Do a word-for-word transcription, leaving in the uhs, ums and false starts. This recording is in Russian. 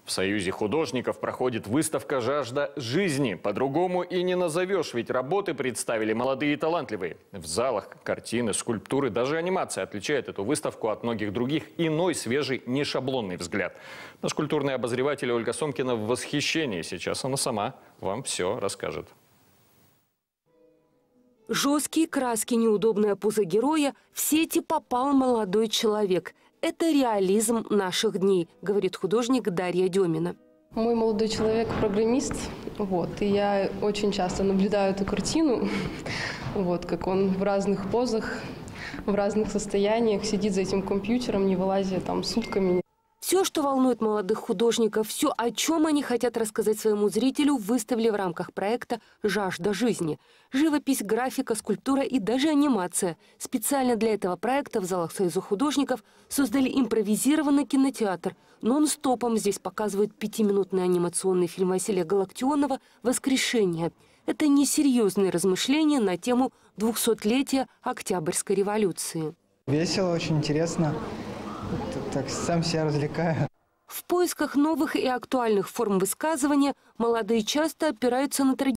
В Союзе художников проходит выставка «Жажда жизни». По-другому и не назовешь, ведь работы представили молодые и талантливые. В залах картины, скульптуры, даже анимация отличает эту выставку от многих других. Иной, свежий, нешаблонный взгляд. Наш культурный обозреватель Ольга Сомкина в восхищении. Сейчас она сама вам все расскажет. Жесткие краски, неудобная поза героя – в сети попал молодой человек. Это реализм наших дней, говорит художник Дарья Демина. Мой молодой человек – программист, вот, и я очень часто наблюдаю эту картину, вот, как он в разных позах, в разных состояниях сидит за этим компьютером, не вылазя там сутками. Все, что волнует молодых художников, все, о чем они хотят рассказать своему зрителю, выставили в рамках проекта «Жажда жизни». Живопись, графика, скульптура и даже анимация. Специально для этого проекта в залах Союза художников создали импровизированный кинотеатр. Нон-стопом здесь показывают пятиминутный анимационный фильм Василия Галактионова «Воскрешение». Это несерьезные размышления на тему двухсотлетия Октябрьской революции. Весело, очень интересно. Так сам себя развлекаю. В поисках новых и актуальных форм высказывания молодые часто опираются на традиционные